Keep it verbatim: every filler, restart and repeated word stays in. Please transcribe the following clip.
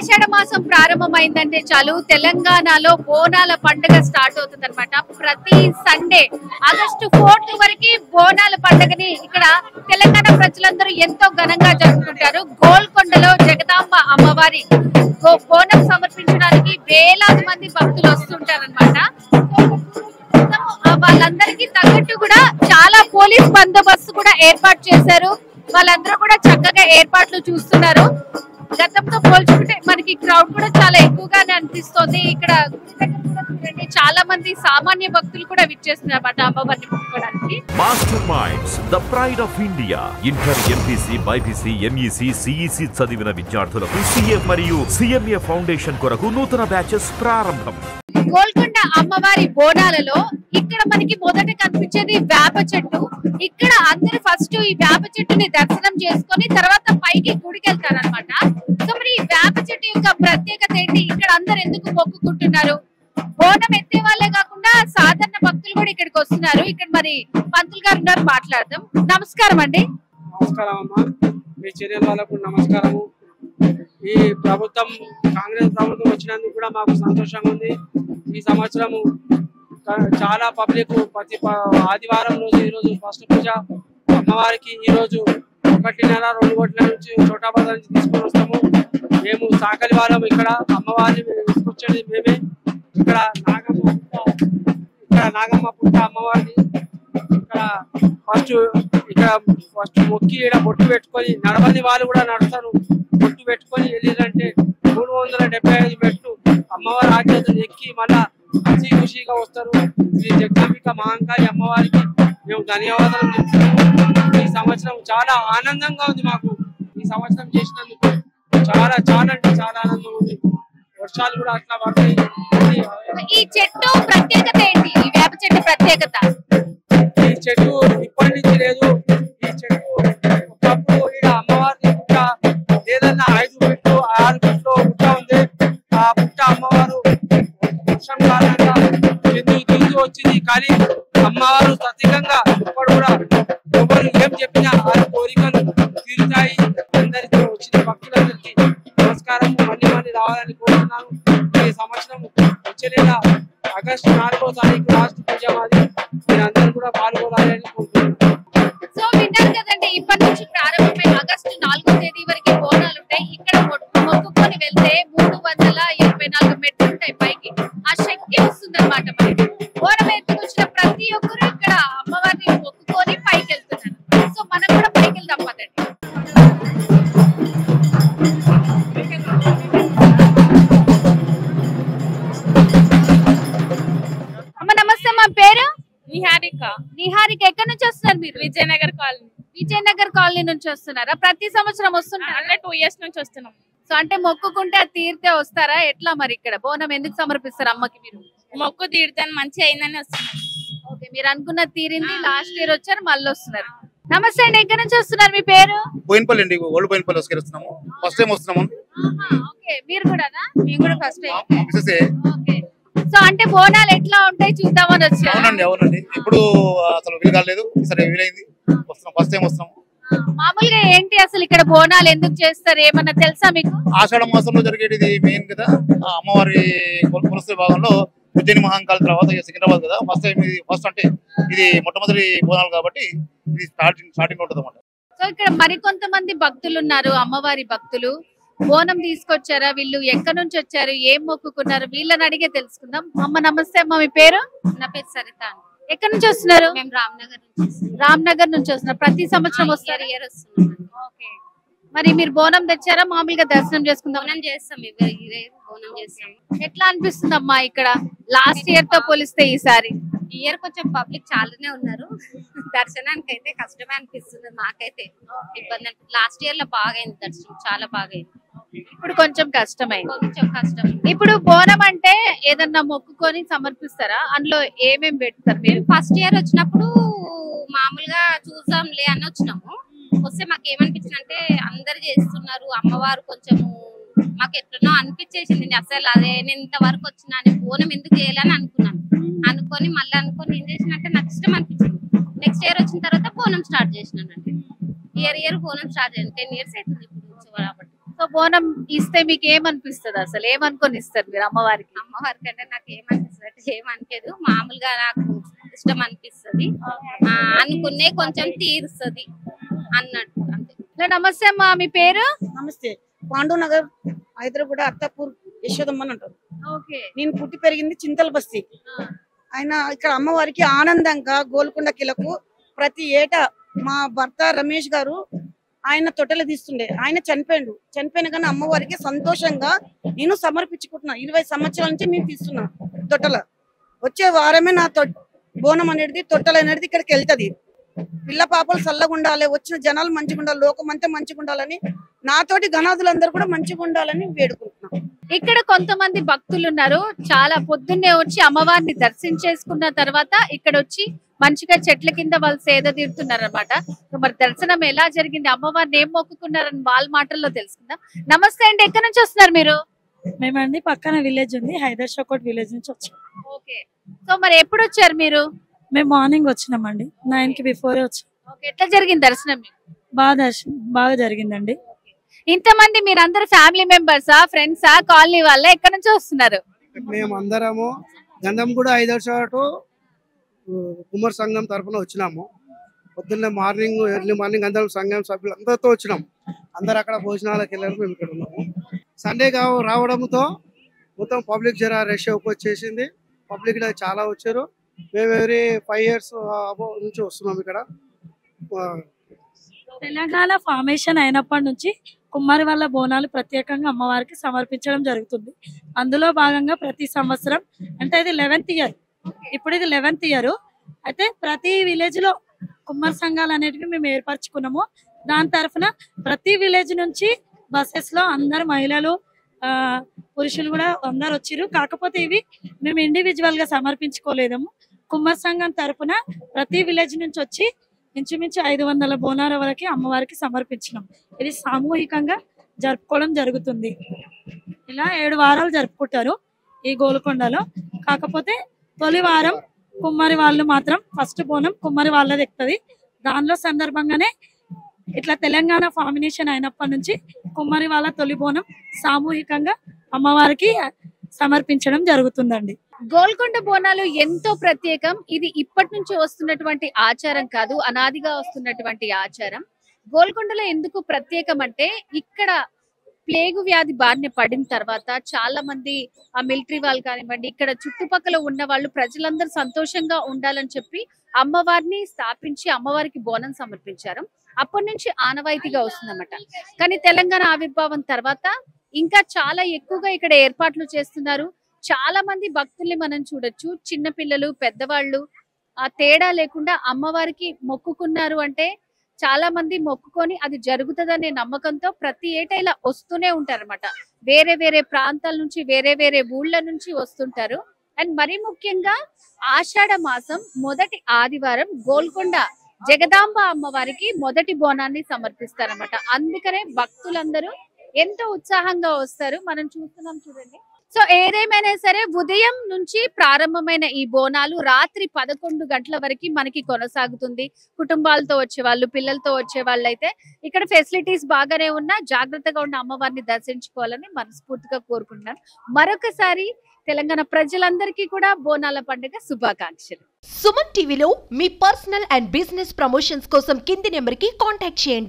ఆషాఢ మాసం ప్రారంభమైందంటే చాలు తెలంగాణలో బోనాల పండుగ స్టార్ట్ అవుతుంది అనమాట. ప్రతి సండే ఆగస్టు ఫోర్త్ వరకు బోనాల పండుగని ఇక్కడ తెలంగాణ ప్రజలందరూ ఎంతో ఘనంగా జరుపుకుంటారు. గోల్కొండలో జగదాంబ అమ్మవారి బోనం సమర్పించడానికి వేలాది మంది భక్తులు వస్తుంటారనమాట. వాళ్ళందరికీ తగ్గట్టు కూడా చాలా పోలీస్ బందోబస్తు కూడా ఏర్పాటు చేశారు. వాళ్ళందరూ కూడా చక్కగా ఏర్పాట్లు చూస్తున్నారు. గతంతో పోల్చుకుంటే మనకి క్రౌడ్ కూడా చాలా ఎక్కువగానే అనిపిస్తోంది. ఇక్కడ చాలా మంది సామాన్య భక్తులు కూడా విచ్చేస్తున్నారు అన్నమాట అమ్మవారిని మొక్కుకోవడానికి. Master Minds the pride of India. Inter, MPC, BiPC, MEC, CEC చదివిన విద్యార్థులకు సిఏ మరియు సిఎంఏ ఫౌండేషన్ కొరకు నూతన బ్యాచెస్ ప్రారంభం. గోల్కొండ అమ్మవారి బోనాలలో ఇక్కడ మనకి మొదట కనిపించేది వేప చెట్టు. ఇక్కడ అందరూ ఫస్ట్ ఈ వేప చెట్టుని దర్శనం చేసుకొని తర్వాత పైకి గుడికి వెళ్తారనమాట. సో మరి ఈ వేప చెట్టు యొక్క ప్రత్యేకత ఏంటి? ఇక్కడ అందరు ఎందుకు మొక్కుకుంటున్నారు? బోనం ఎత్తే వాళ్ళే కాకుండా సాధారణ భక్తులు కూడా ఇక్కడికి వస్తున్నారు. ఇక్కడ మరి పంతులు గారు ఉన్నారు, మాట్లాడదాం. నమస్కారం అండి. నమస్కారం అమ్మా, మీ చర్యల వాళ్ళకు నమస్కారము. ఈ ప్రభుత్వం కాంగ్రెస్ ప్రభుత్వం వచ్చినందుకు కూడా మాకు సంతోషంగా ఉంది. ఈ సంవత్సరము చాలా పబ్లిక్ ప్రతి ఆదివారం రోజు ఈ రోజు ఫస్ట్ పూజ అమ్మవారికి ఈ రోజు ఒకటిన్నర రెండు కోట్ల నుంచి చోటాబాద్ నుంచి తీసుకొని వస్తాము. మేము సాకలి వాళ్ళం. ఇక్కడ అమ్మవారిని తీసుకొచ్చేది మేమే. ఇక్కడ నాగమ్మ పుట్ట ఇక్కడ నాగమ్మ పుట్ట అమ్మవారిని ఇక్కడ ఫస్ట్ ఇక్కడ ఫస్ట్ మొక్కి ఇక్కడ బొట్టు పెట్టుకొని నడవని వాళ్ళు కూడా నడుస్తారు. బొట్టు పెట్టుకొని వెళ్ళిరంటే మూడు వందల డెబ్బై ఐదు మెట్లు అమ్మవారి ఆజ్ఞతలు ఎక్కి మళ్ళా ఖుషి ఖుషిగా వస్తారు. శ్రీ జగదాంబిక మహంకాళి అమ్మవారికి మేము ధన్యవాదాలు చెప్తున్నాము. ఈ సంవత్సరం చాలా ఆనందంగా ఉంది మాకు. ఈ సంవత్సరం చేసినందుకు చాలా చాలా అంటే చాలా ఆనందంగా ఉంది. వర్షాలు కూడా అట్లా పడతాయి. ఈ చెట్టు ప్రత్యేకత ఏంటి? ఈ వేప చెట్టు ప్రత్యేకత ఈ చెట్టు ఇప్పటి నుంచి లేదు. ఈ చెట్టు ఒకప్పుడు ఇక్కడ అమ్మవారి పుట్ట ఏదన్నా ఐదు ఫీట్లు ఆరు ఫీట్లు పుట్ట ఉంది. ఆ పుట్ట అమ్మవారు వర్షం కారణంగా ఎందుకు దిగుతూ వచ్చింది. కానీ అమ్మవారు ప్రత్యేకంగా ఇప్పుడు కూడా ఎవరు ఏం చెప్పినా ఆ కోరికలు తీరుతాయి. అందరికీ వచ్చిన భక్తులందరికీ నమస్కారం. మళ్ళీ మళ్ళీ రావాలని కోరుతున్నాను. ఈ సంవత్సరం వచ్చే నెల ఆగస్టు నాలుగో తారీఖు లాస్ట్ పూజ మాది. మీరందరూ కూడా పాల్గొనాలని కోరుతున్నాను. సో విన్నారు కదండి, ఇప్పటి నుంచి ప్రారంభమై ఆగస్టు నాలుగో తేదీ వరకు బోనాలు ఉంటాయి. ఇక్కడ మొక్కుకొని వెళ్తే మూడు వందల ఇరవై నాలుగు మెట్లు ఉంటాయి పైకి. ఆ శక్తి వస్తుంది అనమాట. మనకి బోనం ఎత్తుకొచ్చిన ప్రతి ఒక్కరు ఇక్కడ అమ్మవారిని మొక్కుకొని పైకి వెళ్తున్నారు. సో మనం కూడా పైకి వెళ్దాం పదండి. అమ్మ నమస్తే, మా పేరు నిహారిక. నిహారిక, ఎక్కడి నుంచి వస్తున్నారు మీరు? విజయనగర్ కాలనీ. విజయనగర్ కాలనీ నుంచి వస్తున్నారా? ప్రతి సంవత్సరం వస్తున్నారా? అంటే టూ ఇయర్స్ నుంచి వస్తున్నాం. సో అంటే మొక్కుకుంటే అది తీరితే వస్తారా? ఎట్లా మరి ఇక్కడ బోనం ఎందుకు సమర్పిస్తారు అమ్మకి మీరు? మొక్కు తీరుతాను మంచి అయిందని వస్తున్నాం. ఓకే, మీరు అనుకున్న తీరింది. లాస్ట్ ఇయర్ వచ్చారు, మళ్ళీ వస్తున్నారు. నమస్తే అండి, ఎక్కడి నుంచి వస్తున్నారు? మీ పేరు? బోయినపల్లి అండి, ఓల్డ్ బోయినపల్లి వస్తున్నాము. ఫస్ట్ టైం వస్తున్నాము. ఓకే, మీరు కూడానా? మేము కూడా ఫస్ట్ టైం. ఓకే, సో అంటే బోనాలు ఎట్లా ఉంటాయి చూద్దామని వచ్చారు. అవునండి అవునండి ఇప్పుడు అసలు వీలు కాలేదు, సరే వీలైంది. వస్తున్నాం, ఫస్ట్ టైం వస్తున్నాం. మామూలుగా ఏంటి అసలు ఇక్కడ బోనాలు ఎందుకు చేస్తారు, ఏమన్నా తెలుసా మీకు? ఆషాఢ మాసంలో జరిగేది మెయిన్ కదా. అమ్మవారి కొలుసే భాగంలో ఉజ్జయిని మహంకాళి తర్వాత సికింద్రాబాద్ కదా. ఫస్ట్ టైం ఇది, ఫస్ట్ అంటే ఇది మొట్టమొదటి బోనాలు కాబట్టి ఇది స్టార్టింగ్ స్టార్టింగ్ ఉంటుంది అన్నమాట. సో ఇక్కడ మరికొంతమంది భక్తులు ఉన్నారు, అమ్మవారి భక్తులు. బోనం తీసుకొచ్చారా? వీళ్ళు ఎక్కడి నుంచి వచ్చారు, ఏం మొక్కుకున్నారు, వీళ్ళని అడిగే తెలుసుకుందాం. అమ్మ నమస్తే అమ్మ, మీ పేరు? నా పేరు సరిత. ఎక్కడి నుంచి వస్తున్నారు? మేము రామ్నగర్ నుంచి. రామ్నగర్ నుంచి వస్తున్నారు. ప్రతి సంవత్సరం వస్తారు? ఇయర్ వస్తున్నాం. ఓకే, మరి మీరు బోనం తెచ్చారా? మామూలుగా దర్శనం చేసుకుందాం బోనం చేస్తాం, ఇవే బోనం చేస్తాం. ఎట్లా అనిపిస్తుంది అమ్మా ఇక్కడ లాస్ట్ ఇయర్ తో పోలిస్తే ఈసారి? ఈ ఇయర్ కొంచెం పబ్లిక్ చాలానే ఉన్నారు. దర్శనానికి అయితే కష్టమే అనిపిస్తుంది మాకైతే. ఇబ్బంది. లాస్ట్ ఇయర్ లో బాగా అయింది దర్శనం, చాలా బాగా అయింది. ఇప్పుడు కొంచెం కష్టమైంది. కొంచెం కష్టం. ఇప్పుడు బోనం అంటే ఏదన్నా మొక్కుకొని సమర్పిస్తారా? అందులో ఏమేం పెడతారు మీరు? ఫస్ట్ ఇయర్ వచ్చినప్పుడు మామూలుగా చూద్దాంలే అని వచ్చినాము. వస్తే మాకు ఏమనిపించింది అంటే అందరు చేస్తున్నారు, అమ్మవారు కొంచెము మాకు ఎట్లనో అనిపించేసింది. అసలు అదే నేను ఇంతవరకు వచ్చినా బోనం ఎందుకు చేయాలని అనుకున్నాను. అనుకొని మళ్ళీ అనుకొని ఏం చేసినట్టే నాకు ఇష్టం అనిపించింది. నెక్స్ట్ ఇయర్ వచ్చిన తర్వాత బోనం స్టార్ట్ చేసినాను. అంటే ఇయర్ ఇయర్ బోనం స్టార్ట్ చేయండి. టెన్ ఇయర్స్ అవుతుంది ఇప్పుడు. సో బోనం ఇస్తే మీకు ఏమనిపిస్తుంది, అసలు ఏమనుకొని ఇస్తారు మీరు అమ్మవారికి? అమ్మవారికి అంటే నాకు ఏమనిపిస్తుంది ఏమనిపించదు, మామూలుగా నాకు ఇష్టం అనిపిస్తుంది, అనుకునే కొంచెం తీరుస్తుంది అన్నట్టు అంతే. నమస్తే అమ్మా, మీ పేరు? నమస్తే, పాండూ నగర్ హైదరాబాద్ అత్తాపూర్ యశోదమ్మ అని అంటారు. ఓకే. నేను పుట్టి పెరిగింది చింతల బస్తీ. ఆయన ఇక్కడ అమ్మవారికి ఆనందంగా గోల్కొండ కిలకు ప్రతి ఏటా మా భర్త రమేష్ గారు ఆయన తొట్టెలు తీస్తుండే. ఆయన చనిపోయిండు, చనిపోయిన కానీ అమ్మవారికి సంతోషంగా నేను సమర్పించుకుంటున్నా. ఇరవై సంవత్సరాల నుంచి మేము తీస్తున్నా తొట్టెల. వచ్చే వారమే నా తొ బోనం అనేది తొట్టెలు అనేది ఇక్కడికి వెళ్తుంది. పిల్ల పాపలు చల్లగా ఉండాలి, వచ్చిన జనాలు మంచిగా ఉండాలి, లోకం అంతా మంచిగా ఉండాలని, నాతోటి గణాదులందరూ కూడా మంచిగా ఉండాలని వేడుకుంటున్నాం. ఇక్కడ కొంతమంది భక్తులు ఉన్నారు, చాలా పొద్దున్నే వచ్చి అమ్మవారిని దర్శించేసుకున్న తర్వాత ఇక్కడ వచ్చి మంచిగా చెట్ల కింద వాళ్ళు సేద తీరుతున్నారు అనమాట. మరి దర్శనం ఎలా జరిగింది, అమ్మవారిని ఏం మొక్కుకున్నారని వాళ్ళ మాటల్లో తెలుసుకుందాం. నమస్తే అండి, ఎక్కడి నుంచి వస్తున్నారు మీరు? మేమండి పక్కన విలేజ్ ఉంది, హైదరాబాద్ విలేజ్ నుంచి వచ్చాం. ఓకే. సో మరి ఎప్పుడు వచ్చారు మీరు? మేము మార్నింగ్ వచ్చినామండి, నైన్ కి బిఫోర్ వచ్చాం. ఓకే. ఎట్లా జరిగింది దర్శనం? బాగా దర్శనం బాగా జరిగిందండి. ఇంతమంది మీరందరూ ఫ్యామిలీ మెంబర్సా, ఫ్రెండ్సా, కాలనీ వాళ్ళ, ఎక్కడి నుంచి వస్తున్నారు? మేము అందరము గంధంగూడ హైదరాబాద్ కుమార్ సంఘం తరఫున వచ్చినాము. పొద్దున్నే మార్నింగ్ ఎర్లీ మార్నింగ్ అందరం సంఘం సభ్యులు అందరితో వచ్చినాము. అందరు అక్కడ భోజనాలకు వెళ్ళారు, మేము ఇక్కడ ఉన్నాము. సండే రావడంతో మొత్తం పబ్లిక్ జర రష్ వచ్చేసింది. పబ్లిక్ చాలా వచ్చారు. మేము ఎవరీ ఫైవ్ ఇయర్స్ అబౌవ్ నుంచి వస్తున్నాం ఇక్కడ. తెలంగాణ ఫార్మేషన్ అయినప్పటి నుంచి కుమ్మరి వాళ్ళ బోనాలు ప్రత్యేకంగా అమ్మవారికి సమర్పించడం జరుగుతుంది. అందులో భాగంగా ప్రతి సంవత్సరం, అంటే ఇది లెవెన్త్ ఇయర్, ఇప్పుడు ఇది లెవెన్త్ ఇయర్ అయితే ప్రతి విలేజ్ లో కుమ్మరి సంఘాలు అనేటివి మేము ఏర్పరచుకున్నాము. దాని తరఫున ప్రతి విలేజ్ నుంచి బస్సెస్ లో అందరు మహిళలు ఆ పురుషులు కూడా అందరు వచ్చిరు. కాకపోతే ఇవి మేము ఇండివిజువల్ గా సమర్పించుకోలేదము. కుమ్మరి సంఘం తరఫున ప్రతి విలేజ్ నుంచి వచ్చి ఇంచుమించు ఐదు వందల బోనాల వరకు అమ్మవారికి సమర్పించినాం. ఇది సామూహికంగా జరుపుకోవడం జరుగుతుంది. ఇలా ఏడు వారాలు జరుపుకుంటారు ఈ గోల్కొండలో. కాకపోతే తొలి వారం కుమ్మరి వాళ్ళు మాత్రం ఫస్ట్ బోనం కుమ్మరి వాళ్ళది ఎక్కుతుంది. దానిలో సందర్భంగానే ఇట్లా తెలంగాణ ఫార్మినేషన్ అయినప్పటి నుంచి కుమ్మరి వాళ్ళ తొలి బోనం సామూహికంగా అమ్మవారికి సమర్పించడం జరుగుతుందండి. గోల్కొండ బోనాలు ఎంతో ప్రత్యేకం. ఇది ఇప్పటి నుంచి వస్తున్నటువంటి ఆచారం కాదు, అనాదిగా వస్తున్నటువంటి ఆచారం. గోల్కొండలో ఎందుకు ప్రత్యేకం అంటే ఇక్కడ ప్లేగు వ్యాధి బారిన పడిన తర్వాత చాలా మంది ఆ మిలిటరీ వాళ్ళు కానివ్వండి, ఇక్కడ చుట్టుపక్కల ఉన్న వాళ్ళు ప్రజలందరూ సంతోషంగా ఉండాలని చెప్పి అమ్మవారిని స్థాపించి అమ్మవారికి బోనం సమర్పించారు. అప్పటి నుంచి ఆనవాయితీగా వస్తుందన్నమాట. కానీ తెలంగాణ ఆవిర్భావం తర్వాత ఇంకా చాలా ఎక్కువగా ఇక్కడ ఏర్పాట్లు చేస్తున్నారు. చాలా మంది భక్తుల్ని మనం చూడొచ్చు, చిన్న పిల్లలు పెద్దవాళ్ళు ఆ తేడా లేకుండా అమ్మవారికి మొక్కుకున్నారు అంటే చాలా మంది మొక్కుకొని అది జరుగుతుందనే నమ్మకంతో ప్రతి ఏటా ఇలా వస్తూనే ఉంటారు అనమాట. వేరే వేరే ప్రాంతాల నుంచి వేరే వేరే ఊళ్ళ నుంచి వస్తుంటారు. అండ్ మరీ ముఖ్యంగా ఆషాఢ మాసం మొదటి ఆదివారం గోల్కొండ జగదాంబ అమ్మవారికి మొదటి బోనాన్ని సమర్పిస్తారన్నమాట. అందుకనే భక్తులందరూ ఎంతో ఉత్సాహంగా వస్తారు. మనం చూస్తున్నాం చూడండి. సో ఏదేమైనా సరే ఉదయం నుంచి ప్రారంభమైన ఈ బోనాలు రాత్రి పదకొండు గంటల వరకు మనకి కొనసాగుతుంది. కుటుంబాలతో వచ్చే వాళ్ళు, పిల్లలతో వచ్చే వాళ్ళు అయితే ఇక్కడ ఫెసిలిటీస్ బాగానే ఉన్నా జాగ్రత్తగా ఉన్న అమ్మవారిని దర్శించుకోవాలని మనస్ఫూర్తిగా కోరుకుంటున్నాను. మరొకసారి తెలంగాణ ప్రజలందరికీ కూడా బోనాల పండుగ శుభాకాంక్షలు. సుమన్ టీవీలో మీ పర్సనల్ అండ్ బిజినెస్ ప్రమోషన్స్ కోసం కింది నెంబర్ కి కాంటాక్ట్ చేయండి.